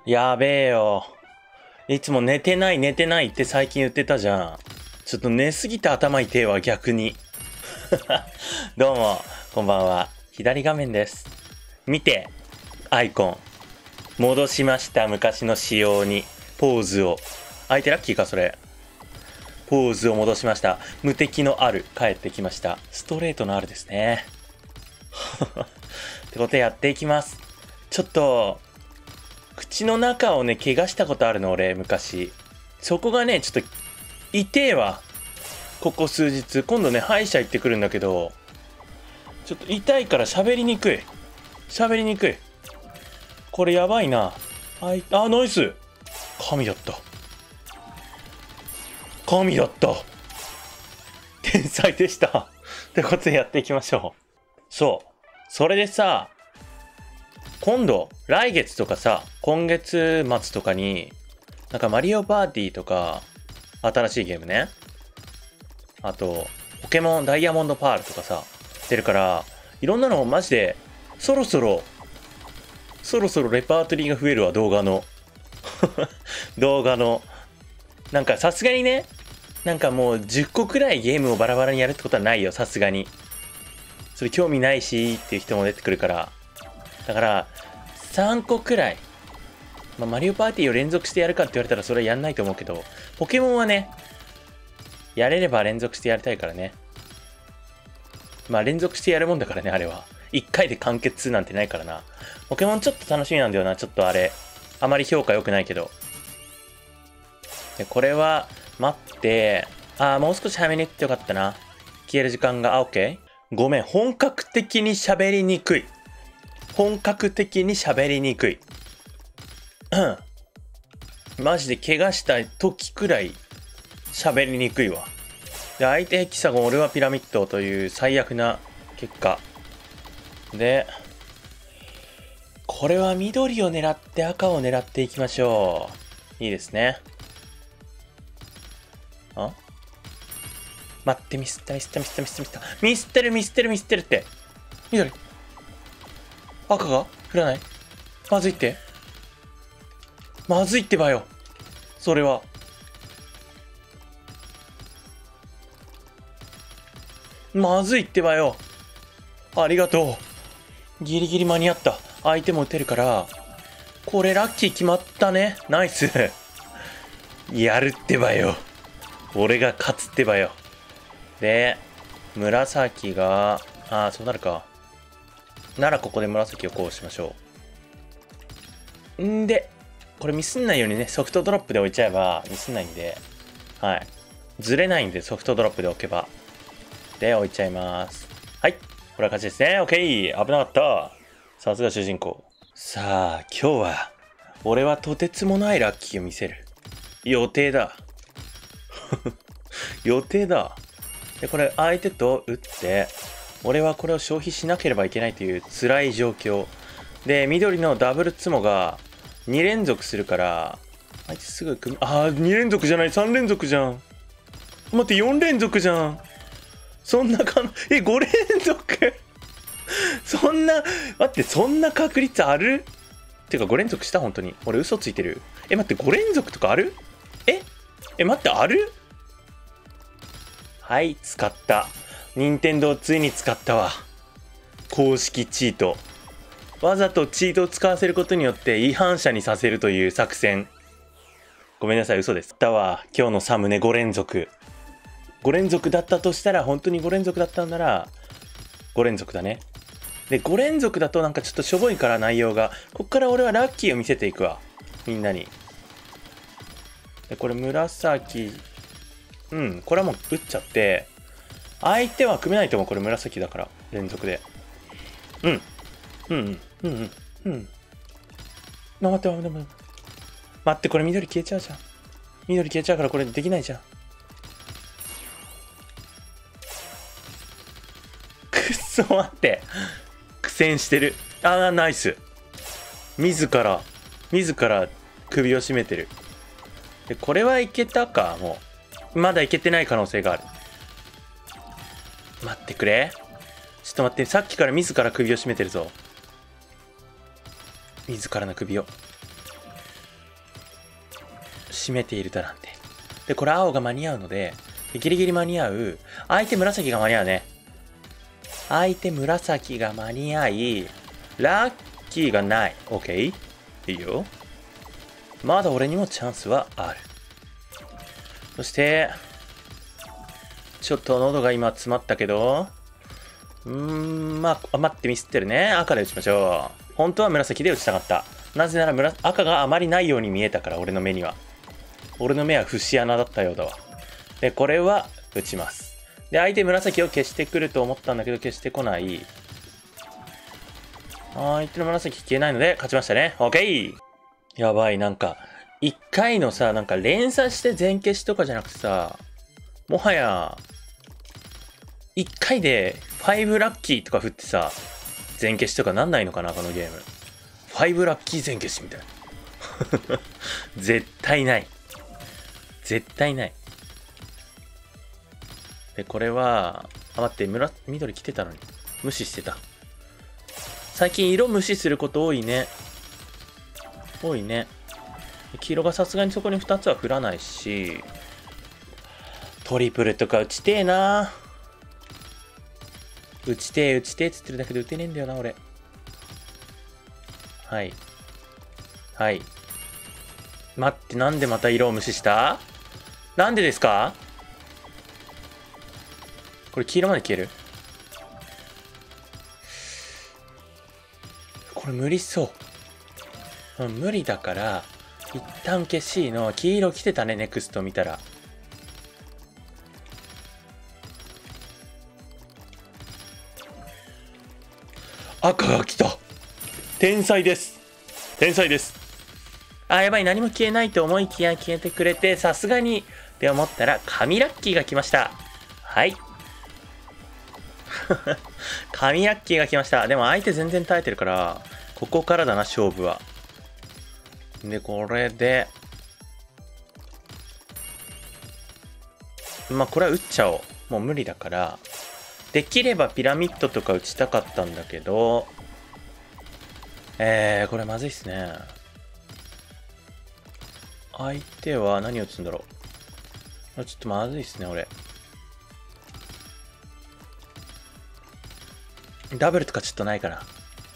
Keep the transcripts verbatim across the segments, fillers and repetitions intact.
やべえよ。いつも寝てない寝てないって最近言ってたじゃん。ちょっと寝すぎて頭痛えわ、逆に。どうも、こんばんは。左画面です。見て、アイコン。戻しました、昔の仕様に。ポーズを。相手ラッキーか、それ。ポーズを戻しました。無敵のある、帰ってきました。ストレートのあるですね。ってことでやっていきます。ちょっと、口の中をね、怪我したことあるの、俺、昔。そこがね、ちょっと、痛えわ。ここ数日。今度ね、歯医者行ってくるんだけど、ちょっと痛いから喋りにくい。喋りにくい。これやばいな。あい、あ、ナイス。神だった。神だった。天才でした。ってことでやっていきましょう。そう。それでさ、今度、来月とかさ、今月末とかに、なんかマリオパーティーとか、新しいゲームね。あと、ポケモンダイヤモンドパールとかさ、出るから、いろんなのマジで、そろそろ、そろそろレパートリーが増えるわ、動画の。動画の。なんかさすがにね、なんかもうじゅっこくらいゲームをバラバラにやるってことはないよ、さすがに。それ興味ないしっていう人も出てくるから。だから、さんこくらい。まあ、マリオパーティーを連続してやるかって言われたらそれはやんないと思うけど、ポケモンはね、やれれば連続してやりたいからね。まあ連続してやるもんだからね、あれは。いっかいで完結なんてないからな。ポケモンちょっと楽しみなんだよな、ちょっとあれ。あまり評価良くないけど。で、これは、待って、あー、もう少し早めに言ってよかったな。消える時間が、あ、オッケー。ごめん、本格的に喋りにくい。本格的に喋りにくい。うん。マジで怪我した時くらい喋りにくいわ。で、相手ヘキサゴン、俺はピラミッドという最悪な結果。で、これは緑を狙って赤を狙っていきましょう。いいですね。あ？待って、ミスったミスったミスったミスったミスったミスってるミスってるミスってるって。緑。赤が降らない？まずいって。まずいってばよ。それは。まずいってばよ。ありがとう。ギリギリ間に合った。相手も撃てるから。これラッキー決まったね。ナイス。やるってばよ。俺が勝つってばよ。で、紫が、ああ、そうなるか。ならここで紫をこうしましょう。んで、これミスんないようにね、ソフトドロップで置いちゃえばミスんないんで、はい。ずれないんでソフトドロップで置けば。で、置いちゃいます。はい。これは勝ちですね。オッケー。危なかった。さすが主人公。さあ、今日は、俺はとてつもないラッキーを見せる。予定だ。予定だ。で、これ相手と打って、俺はこれを消費しなければいけないという辛い状況。で、緑のダブルツモがに連続するから、あいつすぐ組む。ああ、に連続じゃない、さん連続じゃん。待って、よん連続じゃん。そんなかん、え、ご連続そんな、待って、そんな確率ある？てかご連続した本当に。俺嘘ついてる。え、待って、ご連続とかある？ええ、待って、ある？はい、使った。任天堂ついに使ったわ。公式チート。わざとチートを使わせることによって違反者にさせるという作戦。ごめんなさい、嘘です。だわ、今日のサムネご連続。ご連続だったとしたら、本当にご連続だったんなら、ご連続だね。で、ご連続だとなんかちょっとしょぼいから内容が。こっから俺はラッキーを見せていくわ。みんなに。で、これ紫。うん、これはもう打っちゃって。相手は組めないと思う。これ紫だから。連続で。うん。うんうん。うんうん。うん。待って待って待って。待って、これ緑消えちゃうじゃん。緑消えちゃうからこれできないじゃん。くっそ待って。苦戦してる。あー、ナイス。自ら、自ら首を絞めてる。で、これはいけたか、もう。まだいけてない可能性がある。待ってくれ。ちょっと待って、さっきから自ら首を絞めてるぞ。自らの首を。 締めているだなんて。で、これ青が間に合うので、ギリギリ間に合う。相手紫が間に合うね。相手紫が間に合い、ラッキーがない。OK？ いいよ。まだ俺にもチャンスはある。そして、ちょっと喉が今詰まったけど、うーん、まあ、待ってミスってるね。赤で打ちましょう。本当は紫で打ちたかった。なぜなら紫赤があまりないように見えたから、俺の目には。俺の目は節穴だったようだわ。で、これは打ちます。で、相手紫を消してくると思ったんだけど、消してこない。相手の紫消えないので、勝ちましたね。OK！ やばい、なんか、一回のさ、なんか連鎖して全消しとかじゃなくてさ、もはや、一回でファイブラッキーとか振ってさ、全消しとかなんないのかな、このゲーム。ファイブラッキー全消しみたいな。絶対ない。絶対ない。で、これは、あ、待って、紫、緑着てたのに。無視してた。最近色無視すること多いね。多いね。黄色がさすがにそこにふたつは振らないし、トリプルとか打ちてえな。打ちてえ、打ちてえっつってるだけで打てねえんだよな、俺。はい。はい。待って、なんでまた色を無視した？なんでですか？これ黄色まで消える？これ無理そう。うん、無理だから、一旦消しの黄色来てたね、ネクスト見たら。赤が来た。天才です。天才です。あ、やばい、何も消えないと思いきや消えてくれて、さすがに、って思ったら、神ラッキーが来ました。はい。神ラッキーが来ました。でも相手全然耐えてるから、ここからだな、勝負は。で、これで、まあ、これは打っちゃおう。もう無理だから、できればピラミッドとか打ちたかったんだけど、えー、これまずいっすね。相手は何を打つんだろう。ちょっとまずいっすね、俺。ダブルとかちょっとないかな。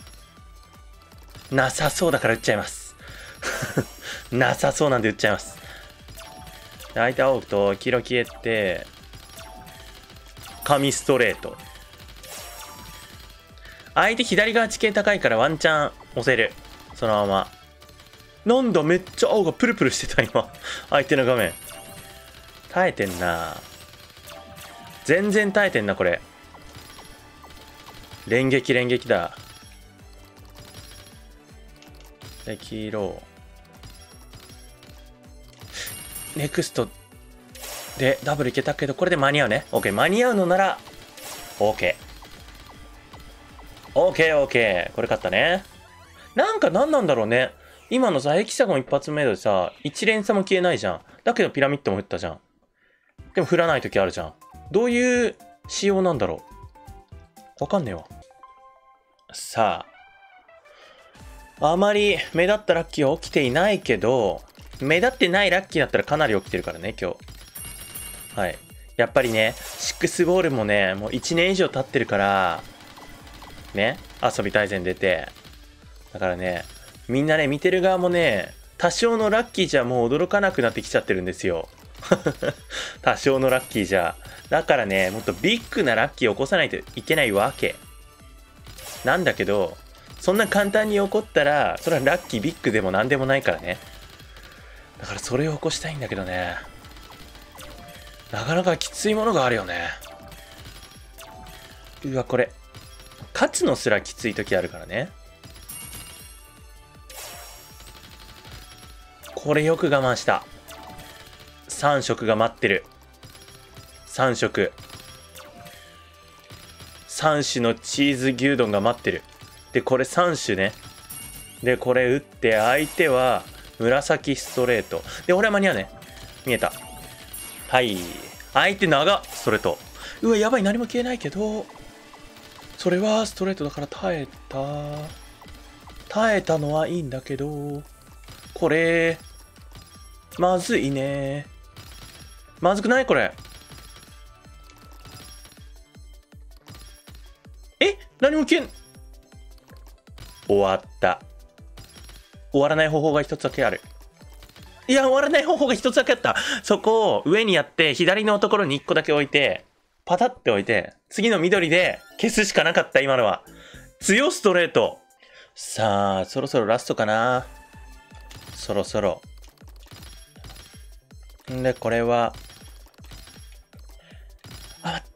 なさそうだから打っちゃいます。なさそうなんで打っちゃいます。相手青と黄色消えて、紙ストレート。相手左側地形高いからワンチャン押せる。そのまま。なんだ、めっちゃ青がプルプルしてた今。相手の画面。耐えてんな。全然耐えてんな、これ。連撃連撃だ。で、黄色。ネクストでダブルいけたけど、これで間に合うね。OK。間に合うのなら、OK。OK、OK。これ勝ったね。なんか何なんだろうね。今のさ、ヘキサゴン一発目でさ、一連鎖も消えないじゃん。だけどピラミッドも振ったじゃん。でも振らない時あるじゃん。どういう仕様なんだろう。わかんねえわ。さあ。あまり目立ったラッキーは起きていないけど、目立ってないラッキーだったらかなり起きてるからね、今日。はい。やっぱりね、シックスボールもね、もういちねん以上経ってるから、ね、遊び大全出て。だからね、みんなね、見てる側もね、多少のラッキーじゃもう驚かなくなってきちゃってるんですよ。多少のラッキーじゃ。だからね、もっとビッグなラッキーを起こさないといけないわけ。なんだけど、そんな簡単に起こったら、それはラッキービッグでもなんでもないからね。だからそれを起こしたいんだけどね。なかなかきついものがあるよね。うわ、これ。勝つのすらきつい時あるからね。これよく我慢した。さん色が待ってる。さん色。さん種のチーズ牛丼が待ってる。で、これさん種ね。で、これ打って相手は紫ストレート。で、俺は間に合うね。見えた。はい。相手長っ、ストレート。うわ、やばい、何も消えないけど。それはストレートだから耐えた。耐えたのはいいんだけど。これ。 まずいね。まずくないこれ。え、何も消えん。終わった。終わらない方法が一つだけある。いや、終わらない方法が一つだけあった。そこを上にやって、左のところに一個だけ置いて、パタって置いて、次の緑で消すしかなかった、今のは。強ストレート。さあ、そろそろラストかな。そろそろ。んで、これは、あ、待って、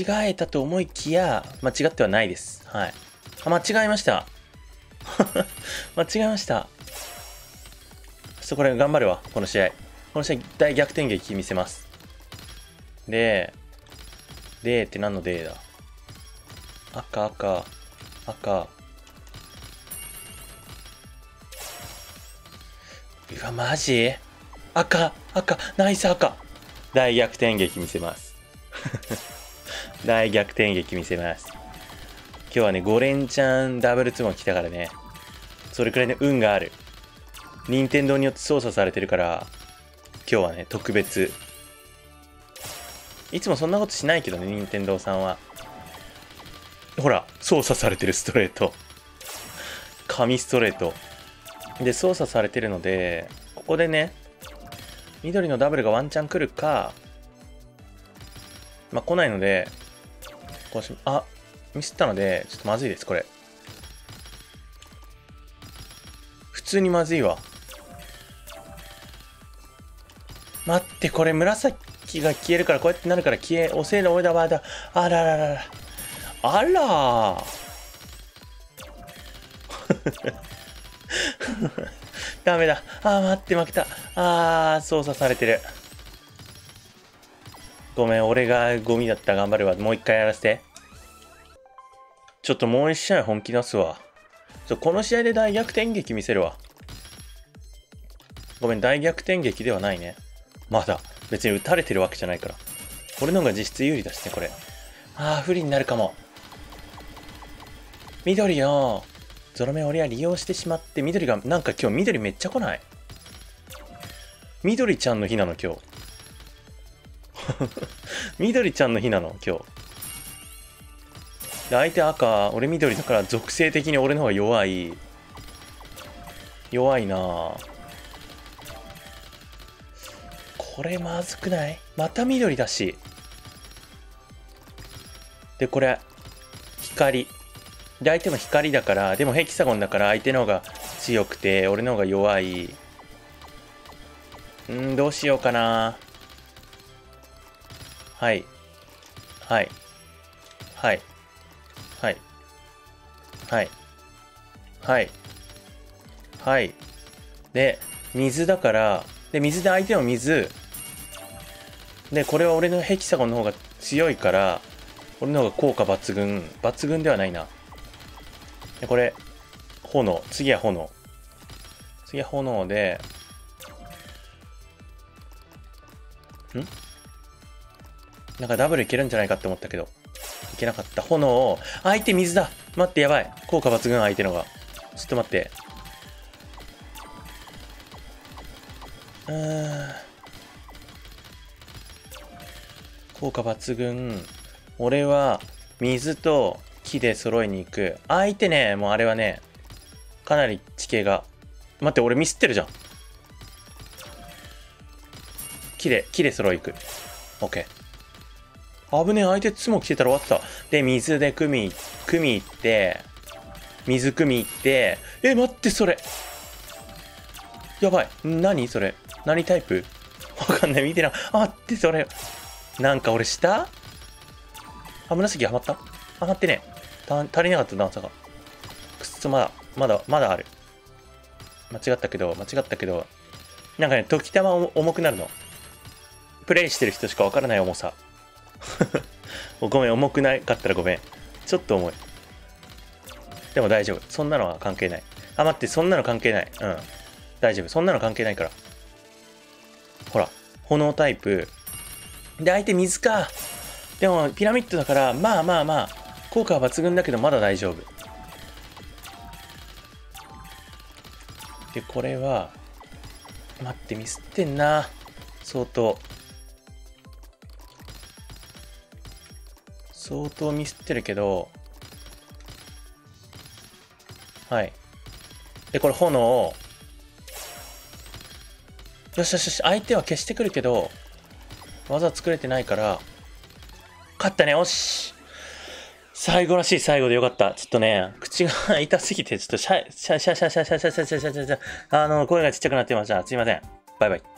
間違えたと思いきや、間違ってはないです。はい。あ、間違えました。間違えました。ちょっとこれ頑張るわ、この試合。この試合、大逆転劇見せます。で、でって何のでだ。赤、赤、赤。うわ、マジ赤、赤、ナイス赤。大逆転劇見せます。大逆転劇見せます。今日はね、ご連チャンダブルツモン来たからね。それくらいの運がある。任天堂によって操作されてるから、今日はね、特別。いつもそんなことしないけどね、任天堂さんは。ほら、操作されてるストレート。紙ストレート。で、操作されてるので、ここでね、緑のダブルがワンチャン来るか、まあ、来ないので、こうし、あ、ミスったので、ちょっとまずいです、これ。普通にまずいわ。待って、これ紫が消えるから、こうやってなるから消え、おせいのおいだわだ。あらららら。あらダメだ。あー、待って、負けた。あー、操作されてる。ごめん、俺がゴミだった。頑張るわ。もう一回やらせて。ちょっともう一試合本気出すわ。ちょこの試合で大逆転劇見せるわ。ごめん、大逆転劇ではないね。まだ。別に打たれてるわけじゃないから。俺の方が実質有利だしね、これ。あー、不利になるかも。緑のゾロ目俺は利用してしまって、緑が、なんか今日緑めっちゃ来ない？緑ちゃんの日なの、今日。緑ちゃんの日なの、今日。で、相手赤、俺緑だから属性的に俺の方が弱い。弱いなぁ。これまずくない？また緑だし。で、これ、光。で、相手も光だから、でもヘキサゴンだから相手の方が強くて、俺の方が弱い。んー、どうしようかな。はい。はい。はい。はい。はい。はい。はい。で、水だから、で、水で相手の水。で、これは俺のヘキサゴンの方が強いから、俺の方が効果抜群。抜群ではないな。で、これ、炎。次は炎。次は炎で、んなんかダブルいけるんじゃないかって思ったけど、いけなかった。炎を、相手水だ。待って、やばい。効果抜群、相手のが。ちょっと待って。うーん。効果抜群。俺は、水と木で揃えに行く。相手ね、もうあれはね、かなり地形が。待って、俺ミスってるじゃん。木で、木で揃え行く。オッケー。危ねえ、相手ツモ来てたら終わってた。で、水で組み、組み行って、水組み行って、え、待って、それ。やばい。何それ。何タイプわかんない。見てな。あ、待って、それ。なんか俺下あ、紫はまったはまってね。た足りなかった段差が。くっそ、まだ、まだ、まだある。間違ったけど、間違ったけど、なんかね、時たま重くなるの。プレイしてる人しかわからない重さ。ごめん、重くなかったらごめん。ちょっと重い。でも大丈夫。そんなのは関係ない。あ、待って、そんなの関係ない。うん。大丈夫。そんなの関係ないから。ほら、炎タイプ。で、相手水か。でも、ピラミッドだから、まあまあまあ、効果は抜群だけど、まだ大丈夫。で、これは、 待って、ミスってんな。相当。相当ミスってるけど、はい。で、これ炎を、よしよしよし、相手は消してくるけど、技作れてないから、勝ったね、よし。最後らしい最後でよかった。ちょっとね、口が痛すぎて、ちょっとシャシャシャシャシャシャシャシャシャシャシャシャ、あの、声がちっちゃくなってました。すいません。バイバイ。